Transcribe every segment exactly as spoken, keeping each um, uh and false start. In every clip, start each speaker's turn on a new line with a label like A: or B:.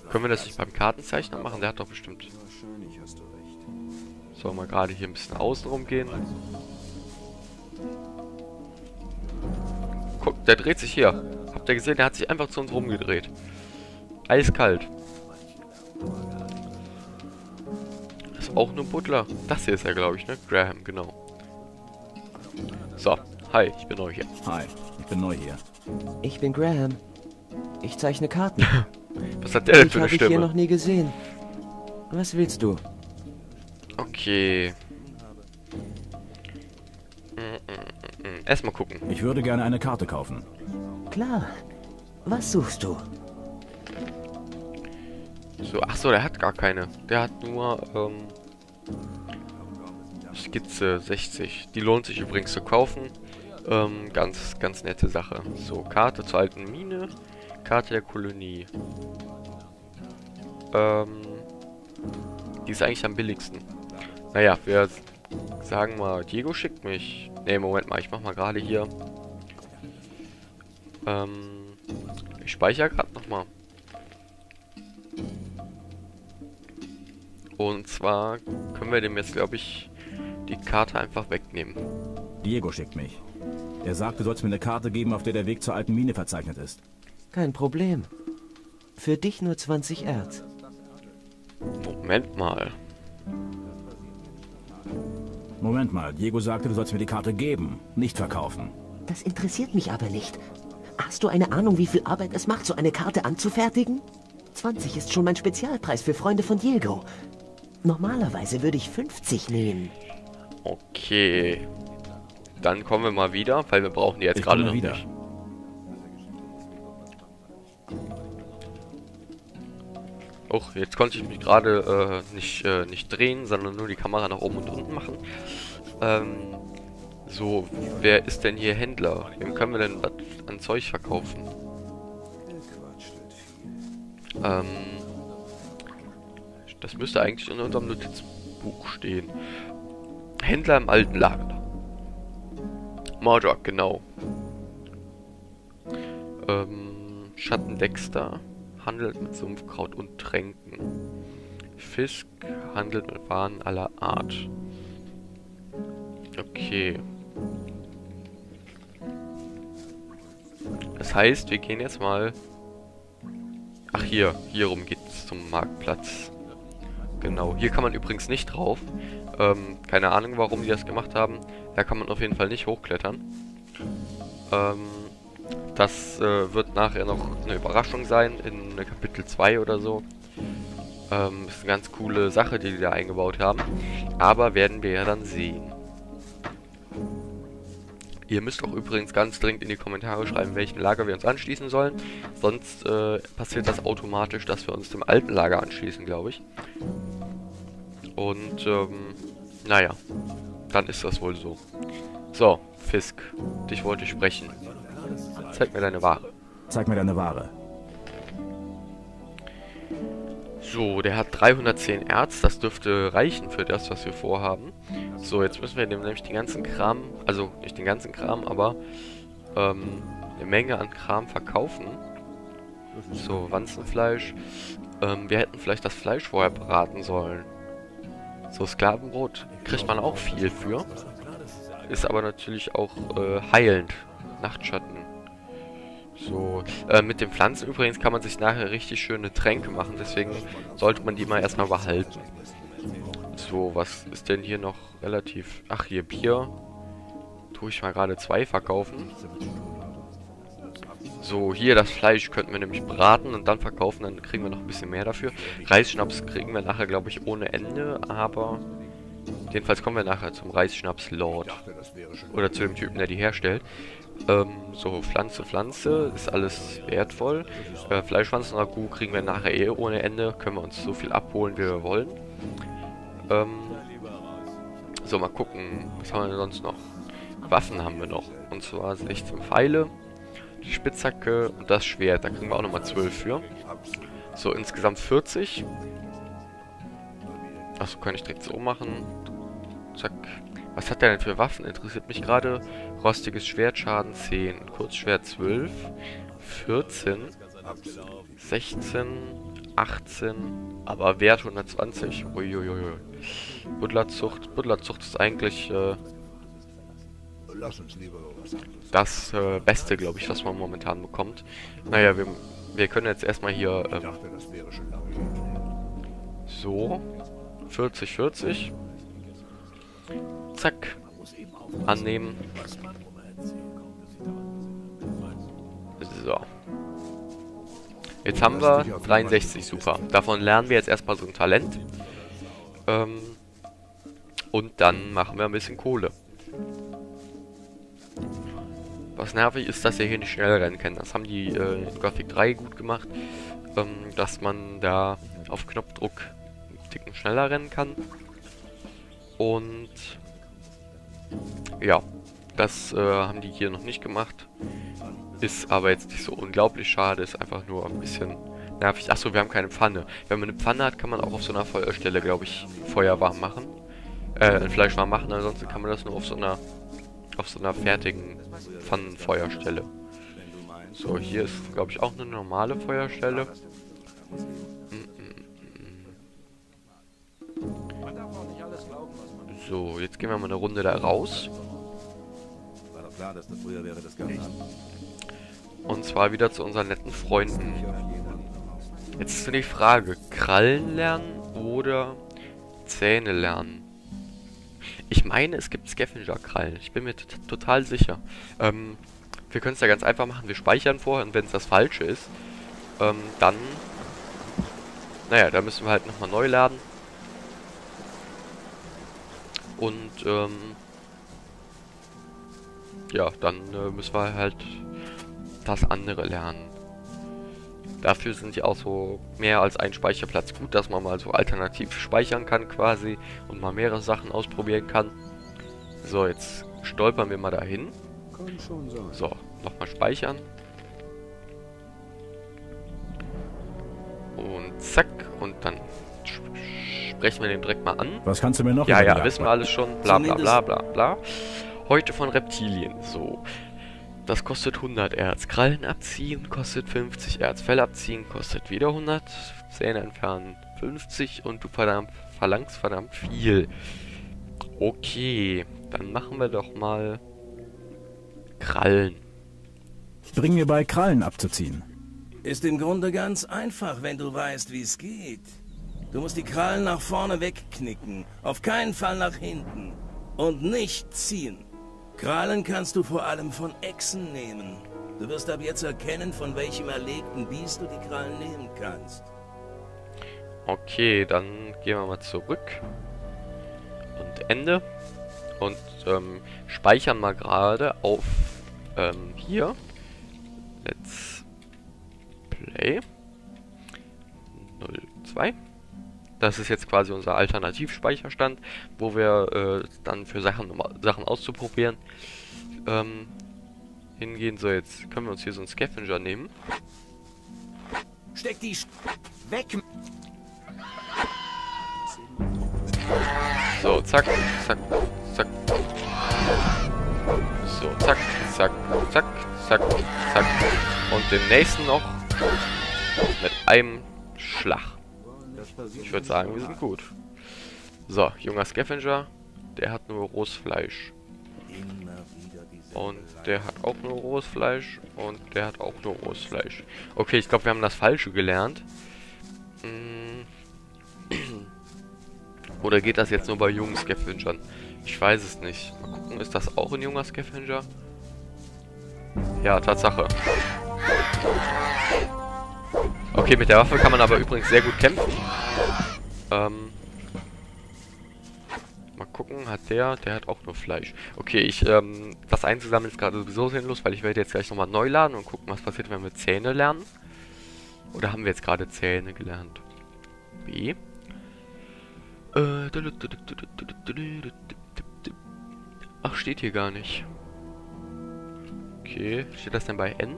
A: Können wir das nicht beim Kartenzeichner machen? Der hat doch bestimmt... Sollen wir gerade hier ein bisschen außen rumgehen? Guck, der dreht sich hier. Habt ihr gesehen? Der hat sich einfach zu uns rumgedreht. Eiskalt. Das ist auch nur Butler. Das hier ist ja, glaube ich, ne? Graham, genau. So, hi, ich bin neu hier.
B: Hi, ich bin neu hier.
C: Ich bin Graham. Ich zeichne Karten.
A: Was hat der denn
C: Ich
A: für eine
C: habe ich hier
A: Stimme?
C: noch nie gesehen. Was willst du?
A: Okay. Mm, mm, mm. Erstmal gucken.
B: Ich würde gerne eine Karte kaufen.
C: Klar. Was suchst du?
A: So, ach so, der hat gar keine. Der hat nur, ähm... Skizze sechzig. Die lohnt sich übrigens zu kaufen. Ähm, ganz, ganz nette Sache. So, Karte zur alten Mine. Karte der Kolonie. Ähm... Die ist eigentlich am billigsten. Naja, wir sagen mal, Diego schickt mich. Ne, Moment mal, ich mach mal gerade hier. Ähm, ich speichere gerade nochmal. Und zwar können wir dem jetzt, glaube ich, die Karte einfach wegnehmen.
B: Diego schickt mich. Er sagt, du sollst mir eine Karte geben, auf der der Weg zur alten Mine verzeichnet ist.
C: Kein Problem. Für dich nur zwanzig Erz.
A: Moment mal.
B: Moment mal, Diego sagte, du sollst mir die Karte geben, nicht verkaufen.
C: Das interessiert mich aber nicht. Hast du eine Ahnung, wie viel Arbeit es macht, so eine Karte anzufertigen? zwanzig ist schon mein Spezialpreis für Freunde von Diego. Normalerweise würde ich fünfzig nehmen.
A: Okay. Dann kommen wir mal wieder, weil wir brauchen die jetzt
B: Ich
A: gerade
B: komme
A: noch
B: wieder.
A: nicht. Oh, jetzt konnte ich mich gerade äh, nicht, äh, nicht drehen, sondern nur die Kamera nach oben und unten machen. Ähm, so, wer ist denn hier Händler? Wem können wir denn was an Zeug verkaufen? Ähm, das müsste eigentlich in unserem Notizbuch stehen. Händler im alten Lager. Mordok, genau. Ähm, Schatten Dexter handelt mit Sumpfkraut und Tränken. Fisk handelt mit Waren aller Art. Okay. Das heißt, wir gehen jetzt mal... Ach, hier. Hier rum geht's zum Marktplatz. Genau. Hier kann man übrigens nicht drauf. Ähm, keine Ahnung, warum die das gemacht haben. Da kann man auf jeden Fall nicht hochklettern. Ähm... Das äh, wird nachher noch eine Überraschung sein in Kapitel zwei oder so. Ähm, ist eine ganz coole Sache, die die da eingebaut haben. Aber werden wir ja dann sehen. Ihr müsst auch übrigens ganz dringend in die Kommentare schreiben, welchem Lager wir uns anschließen sollen. Sonst äh, passiert das automatisch, dass wir uns dem alten Lager anschließen, glaube ich. Und, ähm, naja. Dann ist das wohl so. So, Fisk. Dich wollte ich sprechen. Zeig mir deine Ware.
B: Zeig mir deine Ware.
A: So, der hat dreihundertzehn Erz. Das dürfte reichen für das, was wir vorhaben. So, jetzt müssen wir dem nämlich den ganzen Kram, also nicht den ganzen Kram, aber ähm, eine Menge an Kram verkaufen. So, Wanzenfleisch. Ähm, wir hätten vielleicht das Fleisch vorher braten sollen. So, Sklavenbrot kriegt man auch viel für. Ist aber natürlich auch äh, heilend. Nachtschatten. So, äh, mit den Pflanzen übrigens kann man sich nachher richtig schöne Tränke machen, deswegen sollte man die mal erstmal behalten. So, was ist denn hier noch relativ... Ach, hier Bier. Tue ich mal gerade zwei verkaufen. So, hier das Fleisch könnten wir nämlich braten und dann verkaufen, dann kriegen wir noch ein bisschen mehr dafür. Reisschnaps kriegen wir nachher, glaube ich, ohne Ende, aber... Jedenfalls kommen wir nachher zum Reisschnaps Lord. Oder zu dem Typen, der die herstellt. Ähm, so, Pflanze, Pflanze, ist alles wertvoll. Äh, Fleischpflanzen-Ragout kriegen wir nachher eh ohne Ende. Können wir uns so viel abholen, wie wir wollen. Ähm, so, mal gucken. Was haben wir denn sonst noch? Waffen haben wir noch. Und zwar sechzehn Pfeile, die Spitzhacke und das Schwert. Da kriegen wir auch nochmal zwölf für. So, insgesamt vierzig. Achso, kann ich direkt so machen. Zack. Was hat der denn für Waffen? Interessiert mich gerade. Rostiges Schwert, Schaden zehn. Kurzschwert zwölf. vierzehn. sechzehn. achtzehn, aber Wert hundertzwanzig. Uiuiui. Buddlerzucht. Buddlerzucht ist eigentlich äh, das äh, Beste, glaube ich, was man momentan bekommt. Naja, wir, wir können jetzt erstmal hier ähm, so vierzig, vierzig. Zack. Annehmen. So. Jetzt haben wir dreiundsechzig, super. Davon lernen wir jetzt erstmal so ein Talent. Ähm, und dann machen wir ein bisschen Kohle. Was nervig ist, dass ihr hier nicht schnell rennen könnt. Das haben die äh, in Gothic drei gut gemacht. Ähm, dass man da auf Knopfdruck einen Ticken schneller rennen kann. Und ja, das äh, haben die hier noch nicht gemacht. Ist aber jetzt nicht so unglaublich schade, ist einfach nur ein bisschen nervig. Achso, wir haben keine Pfanne. Wenn man eine Pfanne hat, kann man auch auf so einer Feuerstelle, glaube ich, Feuer warm machen. Äh, Fleisch warm machen, ansonsten kann man das nur auf so einer auf so einer fertigen Pfannenfeuerstelle. So, hier ist, glaube ich, auch eine normale Feuerstelle. So, jetzt gehen wir mal eine Runde da raus.
B: War doch klar, dass das früher wäre, das Ganze.
A: Und zwar wieder zu unseren netten Freunden. Jetzt ist die Frage, Krallen lernen oder Zähne lernen? Ich meine, es gibt Scavenger-Krallen. Ich bin mir total sicher. Ähm, wir können es ja ganz einfach machen. Wir speichern vorher und wenn es das Falsche ist, ähm, dann... Naja, da müssen wir halt nochmal neu laden. Und, ähm... ja, dann äh, müssen wir halt das andere lernen. Dafür sind ja auch so mehr als ein Speicherplatz gut, dass man mal so alternativ speichern kann quasi und mal mehrere Sachen ausprobieren kann. So, jetzt stolpern wir mal dahin. So, nochmal speichern. Und zack, und dann sprechen wir den direkt mal an.
B: Was kannst du mir noch
A: Ja,
B: über die
A: ja, wissen wir alles schon. Bla bla bla bla bla. Heute von Reptilien. So. Das kostet hundert Erz. Krallen abziehen kostet fünfzig Erz. Fell abziehen kostet wieder hundert. Zähne entfernen fünfzig. Und du verdammt, verlangst verdammt viel. Okay. Dann machen wir doch mal Krallen.
B: Bring mir bei, Krallen abzuziehen.
D: Ist im Grunde ganz einfach, wenn du weißt, wie es geht. Du musst die Krallen nach vorne wegknicken. Auf keinen Fall nach hinten. Und nicht ziehen. Krallen kannst du vor allem von Echsen nehmen. Du wirst ab jetzt erkennen, von welchem erlegten Biest du die Krallen nehmen kannst.
A: Okay, dann gehen wir mal zurück. Und Ende. Und ähm, speichern mal gerade auf ähm, hier. Let's Play. null zwei. Das ist jetzt quasi unser Alternativspeicherstand, wo wir äh, dann für Sachen, um Sachen auszuprobieren, ähm, hingehen. So, jetzt können wir uns hier so einen Scavenger nehmen.
D: Steck die Sch weg!
A: So, zack, zack, zack. So, zack, zack, zack, zack, zack. Und den nächsten noch mit einem Schlag. Ich würde sagen, wir sind gut. So, junger Scavenger. Der hat nur rohes Fleisch. Und der hat auch nur rohes Fleisch. Und der hat auch nur rohes Fleisch. Okay, ich glaube, wir haben das Falsche gelernt. Oder geht das jetzt nur bei jungen Scavengern? Ich weiß es nicht. Mal gucken, ist das auch ein junger Scavenger? Ja, Tatsache. Okay, mit der Waffe kann man aber übrigens sehr gut kämpfen. Ähm, mal gucken, hat der, der hat auch nur Fleisch. Okay, ich, ähm, das einzusammeln ist gerade sowieso sinnlos, weil ich werde jetzt gleich nochmal neu laden und gucken, was passiert, wenn wir Zähne lernen. Oder haben wir jetzt gerade Zähne gelernt? B. Äh, ach, steht hier gar nicht. Okay, steht das denn bei N?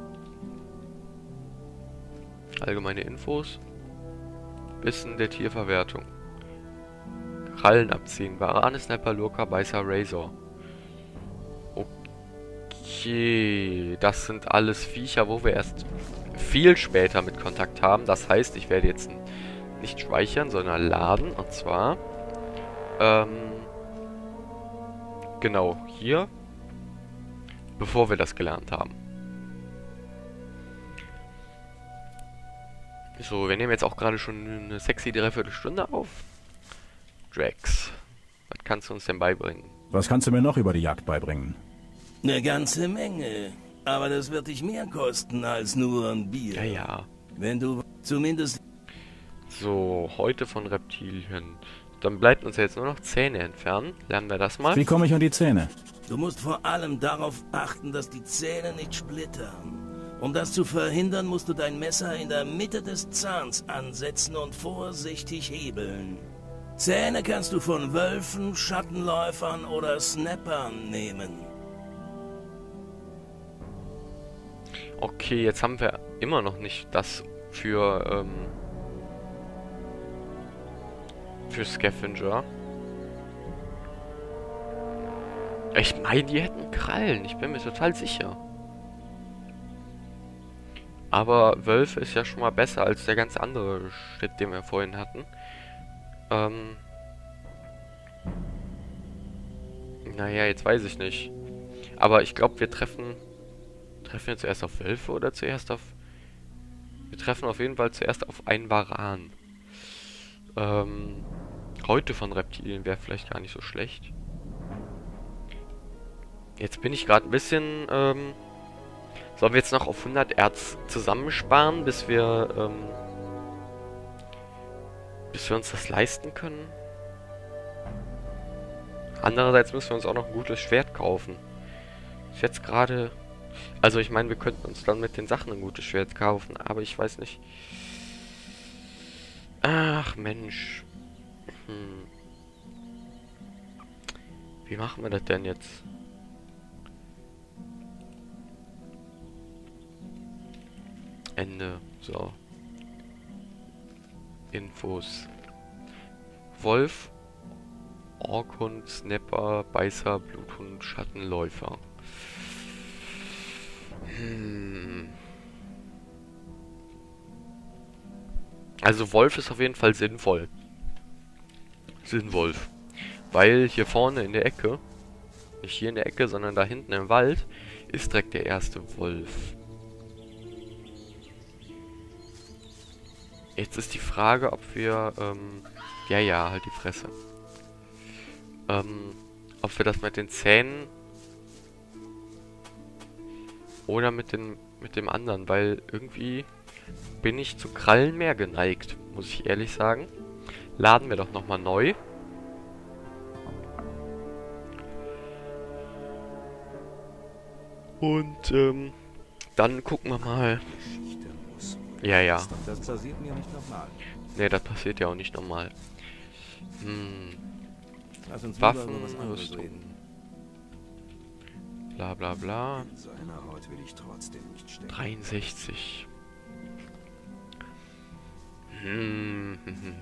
A: Allgemeine Infos. Wissen der Tierverwertung. Krallen abziehen. Warane, Sniper, Lurker, Beißer, Razor. Okay. Das sind alles Viecher, wo wir erst viel später mit Kontakt haben. Das heißt, ich werde jetzt nicht speichern, sondern laden. Und zwar, ähm, genau hier, bevor wir das gelernt haben. So, wir nehmen jetzt auch gerade schon eine sexy Dreiviertelstunde auf. Drax, was kannst du uns denn beibringen?
B: Was kannst du mir noch über die Jagd beibringen?
D: Eine ganze Menge. Aber das wird dich mehr kosten als nur ein Bier.
A: Ja, ja.
D: Wenn du zumindest...
A: So, heute von Reptilien. Dann bleibt uns jetzt nur noch Zähne entfernen. Lernen wir das mal.
B: Wie komme ich an die Zähne?
D: Du musst vor allem darauf achten, dass die Zähne nicht splittern. Um das zu verhindern, musst du dein Messer in der Mitte des Zahns ansetzen und vorsichtig hebeln. Zähne kannst du von Wölfen, Schattenläufern oder Snappern nehmen.
A: Okay, jetzt haben wir immer noch nicht das für, ähm, für Scavenger. Ich meine, die hätten Krallen. Ich bin mir total sicher. Aber Wölfe ist ja schon mal besser als der ganz andere Shit, den wir vorhin hatten. Ähm. Naja, jetzt weiß ich nicht. Aber ich glaube, wir treffen... Treffen wir zuerst auf Wölfe oder zuerst auf... Wir treffen auf jeden Fall zuerst auf einen Varan. Ähm... Heute von Reptilien wäre vielleicht gar nicht so schlecht. Jetzt bin ich gerade ein bisschen... Ähm, sollen wir jetzt noch auf hundert Erz zusammensparen, bis wir... Ähm, bis wir uns das leisten können? Andererseits müssen wir uns auch noch ein gutes Schwert kaufen. Ist jetzt gerade... Also ich meine, wir könnten uns dann mit den Sachen ein gutes Schwert kaufen, aber ich weiß nicht. Ach Mensch. Hm. Wie machen wir das denn jetzt? Ende. So. Infos. Wolf, Orkhund, Snapper, Beißer, Bluthund, Schattenläufer. Hm. Also Wolf ist auf jeden Fall sinnvoll. Sinnwolf. Weil hier vorne in der Ecke, nicht hier in der Ecke, sondern da hinten im Wald, ist direkt der erste Wolf. Jetzt ist die Frage, ob wir, ähm, ja, ja, halt die Fresse. Ähm, ob wir das mit den Zähnen oder mit den, mit dem anderen, weil irgendwie bin ich zu Krallen mehr geneigt, muss ich ehrlich sagen. Laden wir doch nochmal neu. Und, ähm, dann gucken wir mal. Ja, ja.
B: Das passiert mir nicht nochmal.
A: Ne, das passiert ja auch nicht normal. Hm.
B: Lass uns
A: Waffen,
B: lieber über was anderes
A: Rüstung.
B: reden.
A: Bla bla bla.
B: In seiner Haut will ich trotzdem nicht stecken.
A: dreiundsechzig. Hm.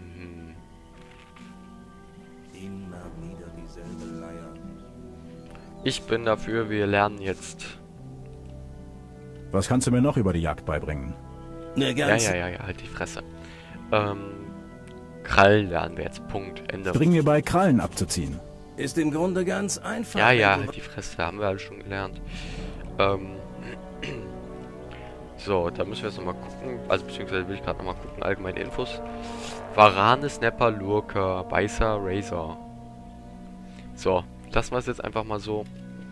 B: Immer wieder dieselbe Leier.
A: Ich bin dafür, wir lernen jetzt.
B: Was kannst du mir noch über die Jagd beibringen?
D: Eine
A: Ja,
D: ganze...
A: ja, ja, ja, halt die Fresse. Ähm, Krallen lernen wir jetzt. Punkt. Ende.
B: Bring mir bei, Krallen abzuziehen.
D: Ist im Grunde ganz einfach.
A: Ja,
D: wenn
A: ja,
D: du-
A: halt die Fresse. Haben wir halt schon gelernt. Ähm. So, da müssen wir jetzt nochmal gucken. Also, beziehungsweise will ich gerade nochmal gucken. Allgemeine Infos. Varane, Snapper, Lurker, Beißer, Razor. So, lassen wir es jetzt einfach mal so.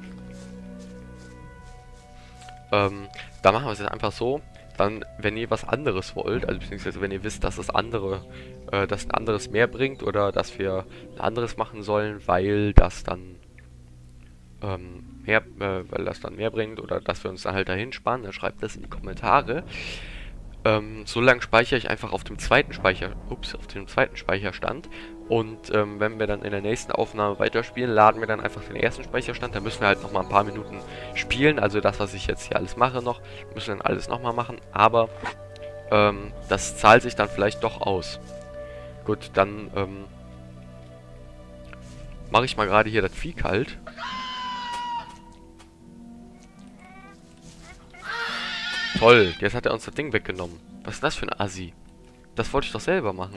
A: Ähm, da machen wir es jetzt einfach so. Dann, wenn ihr was anderes wollt, also beziehungsweise wenn ihr wisst, dass das andere, äh, dass ein anderes mehr bringt oder dass wir ein anderes machen sollen, weil das dann ähm, mehr, äh, weil das dann mehr bringt oder dass wir uns dann halt dahin sparen, dann schreibt das in die Kommentare. Ähm, so lange speichere ich einfach auf dem zweiten Speicher, ups, auf dem zweiten Speicherstand. Und ähm, wenn wir dann in der nächsten Aufnahme weiterspielen, laden wir dann einfach den ersten Speicherstand. Da müssen wir halt nochmal ein paar Minuten spielen. Also das, was ich jetzt hier alles mache noch, müssen wir dann alles nochmal machen. Aber ähm, das zahlt sich dann vielleicht doch aus. Gut, dann ähm, mache ich mal gerade hier das Vieh kalt. Toll, jetzt hat er uns das Ding weggenommen. Was ist das für ein Assi? Das wollte ich doch selber machen.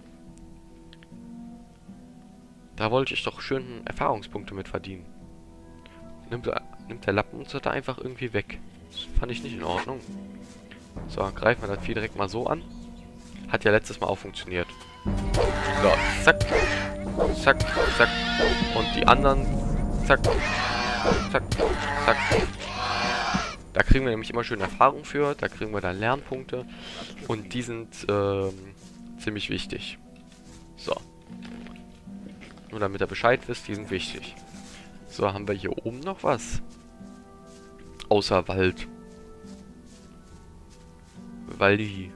A: Da wollte ich doch schön Erfahrungspunkte mit verdienen. Nimmt, nimmt der Lappen uns da einfach irgendwie weg. Das fand ich nicht in Ordnung. So, greifen wir das Vieh direkt mal so an. Hat ja letztes Mal auch funktioniert. So, zack. Zack, zack. Und die anderen. Zack. Zack, zack. Da kriegen wir nämlich immer schön Erfahrung für. Da kriegen wir dann Lernpunkte. Und die sind ähm, ziemlich wichtig. So. Nur damit ihr Bescheid wisst, die sind wichtig. So, haben wir hier oben noch was? Außer Wald. Waldi.